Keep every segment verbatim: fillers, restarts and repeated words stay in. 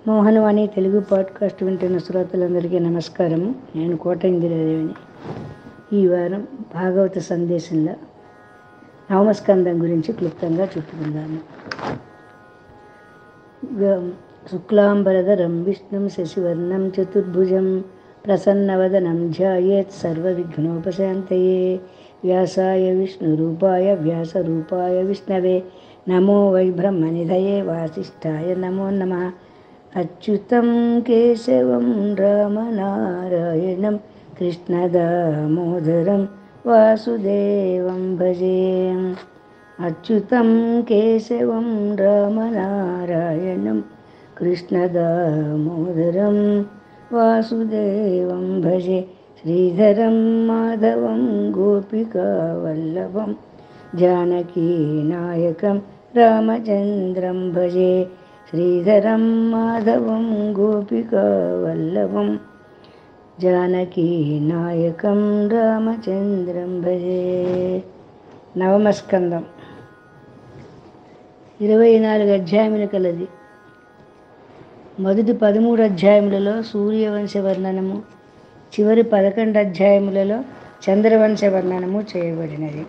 Mohanavani Telugu podcast వింటున్న శ్రోతలందరికీ నమస్కారము. నేను కోట ఇందిరాదేవిని. ఈ వారం భాగవత సందేశంలో నవమస్కందం గురించి క్లుప్తంగా చెప్పుకుందాము. శుక్లాంబరధరం విష్ణుం శశివర్ణం చతుర్భుజం ప్రసన్నవదనం ధ్యాయేత్ సర్వవిఘ్నోపశాంతయే. వ్యాసాయ విష్ణురూపాయ వ్యాసరూపాయ విష్ణవే నమో వై బ్రహ్మనిధయే వాసిష్ఠాయ నమో నమః. అచ్యుతం కేశవం రామనారాయణం కృష్ణదామోదరం వాసుదేవం భజే. అచ్యుతం కేశవం రామనారాయణం కృష్ణదామోదరం వాసుదేవం భజే. శ్రీధరం మాధవం గోపికావల్లభం జానకీనాయకం రామచంద్రం భజే. శ్రీధరం మాధవం గోపికావల్లభం జానకీనాయకం రామచంద్రం భజే. నవమస్కందం ఇరవై నాలుగు అధ్యాయములు కలది. మొదటి పదమూడు అధ్యాయములలో సూర్యవంశ వర్ణనము, చివరి పదకొండు అధ్యాయములలో చంద్రవంశ వర్ణనము చేయబడినది.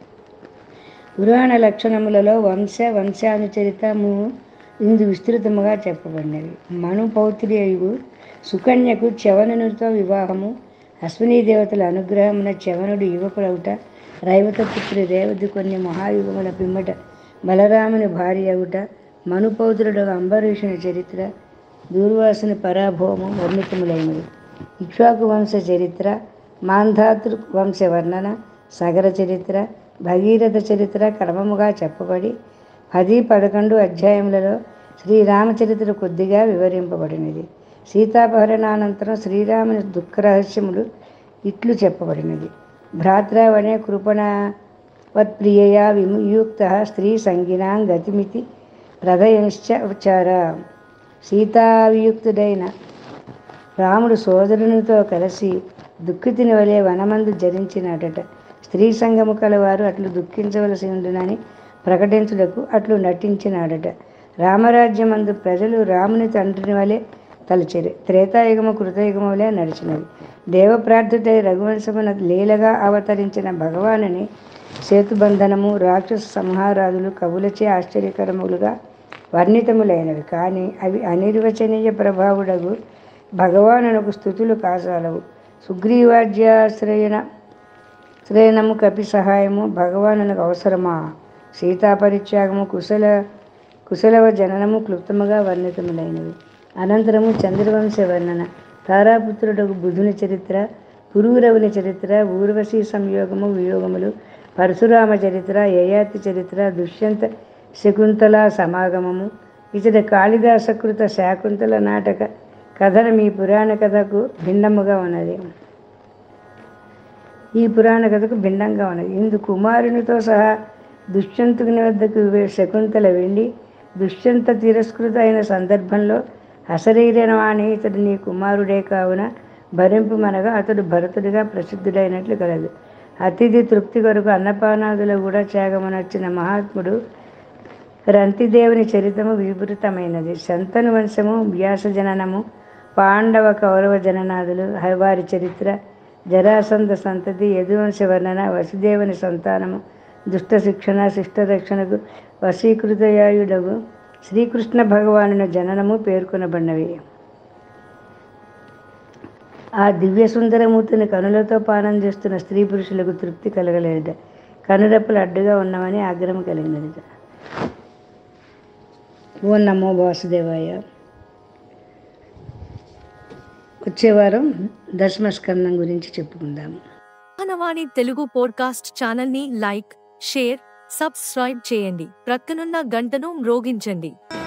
పురాణ లక్షణములలో వంశ వంశానుచరితము ఇందు విస్తృతముగా చెప్పబడినవి. మను పౌత్రియు సుకన్యకు చవనునితో వివాహము, అశ్వినీ దేవతల అనుగ్రహమున చవనుడు యువకుడవుట, రైవతపుత్రి రేవతి కొన్ని మహాయుగముల పిమ్మట బలరాముని భార్య అవుట, మనుపౌత్రుడు అంబరీషుని చరిత్ర, దూర్వాసుని పరాభవము వర్ణితములైనవి. ఇక్ష్వాకు వంశ చరిత్ర, మాంధాతృ వంశ వర్ణన, సగర చరిత్ర, భగీరథ చరిత్ర క్రమముగా చెప్పబడి పది పదకొండు అధ్యాయములలో శ్రీరామచరిత్ర కొద్దిగా వివరింపబడినది. సీతాపహరణానంతరం శ్రీరాముని దుఃఖరహస్యములు ఇట్లు చెప్పబడినది. భ్రాత్రావనే కృపణవత్ప్రియయా విముక్త స్త్రీ సంగినాం గతిమితి ప్రదయంశ్చ ఉచార. సీతావియుక్తుడైన రాముడు సోదరునితో కలిసి దుఃఖితుని వలె వనమందు జరించినటట. స్త్రీ సంగము కలవారు అట్లు దుఃఖించవలసి ఉండునని ప్రకటించుటకు అట్లు నటించినాడట. రామరాజ్యమందు ప్రజలు రాముని తండ్రిని వలె తలచెరి. త్రేతాయుగము కృతయుగము వలె నడిచినది. దేవప్రార్థుడై రఘువంశమున లీలగా అవతరించిన భగవానుని సేతుబంధనము, రాక్షస సంహారాదులు కవులచే ఆశ్చర్యకరములుగా వర్ణితములైనవి. కానీ అవి అనిర్వచనీయ ప్రభావుడగు భగవానునకు స్థుతులు కాసాలవు. సుగ్రీవాజ్యాశ్రయణ శ్రయణము కపి సహాయము భగవానునకు అవసరమా? సీతాపరిత్యాగము కుశల కుశలవ జననము క్లుప్తముగా వర్ణితములైనవి. అనంతరము చంద్రవంశ వర్ణన, తారాపుత్రుడకు బుధుని చరిత్ర, పురూరవుని చరిత్ర, ఊర్వశీ సంయోగము వియోగములు, పరశురామ చరిత్ర, యయాతి చరిత్ర, దుష్యంత శకుంతల సమాగమము, ఇతర కాళిదాసకృత శాకుంతల నాటక కథనం ఈ పురాణ కథకు భిన్నముగా ఉన్నది. ఈ పురాణ కథకు భిన్నంగా ఉన్నది. ఇందు కుమారునితో సహా దుష్యంతుని వద్దకు శకుంతల వెళ్ళి దుష్యంత తిరస్కృత అయిన సందర్భంలో అశరీరవాణి ఇతడు నీ కుమారుడే కావున భరింపు మనగా అతడు భరతుడిగా ప్రసిద్ధుడైనట్లు కలదు. అతిథి తృప్తి కొరకు అన్నపానాదులు కూడా త్యాగమనొచ్చిన మహాత్ముడు రంతిదేవుని చరితము వివృతమైనది. శంతను వంశము, వ్యాస జననము, పాండవ కౌరవ జననాదులు, వారి చరిత్ర, జరాసంధ సంతతి, యదువంశ వర్ణన, వసుదేవుని సంతానము, దుష్ట శిక్షణ, శిష్టరక్షణకు వశీకృతయాయుడగు శ్రీకృష్ణ భగవానుని జననము పేర్కొనబడినవి. ఆ దివ్య సుందరమూర్తిని కనులతో పానం చేస్తున్న స్త్రీ పురుషులకు తృప్తి కలగలేదట. కనురెప్పలు అడ్డుగా ఉన్నామని ఆగ్రహం కలిగినదట. ఓ నమో వాసుదేవాయ. వచ్చే వారం దశమస్కందం గురించి చెప్పుకుందాము. మోహనవాణి తెలుగు పోడ్కాస్ట్ ఛానల్ని లైక్, షేర్, సబ్స్క్రైబ్ చేయండి. ప్రక్కనున్న గంటను మ్రోగించండి.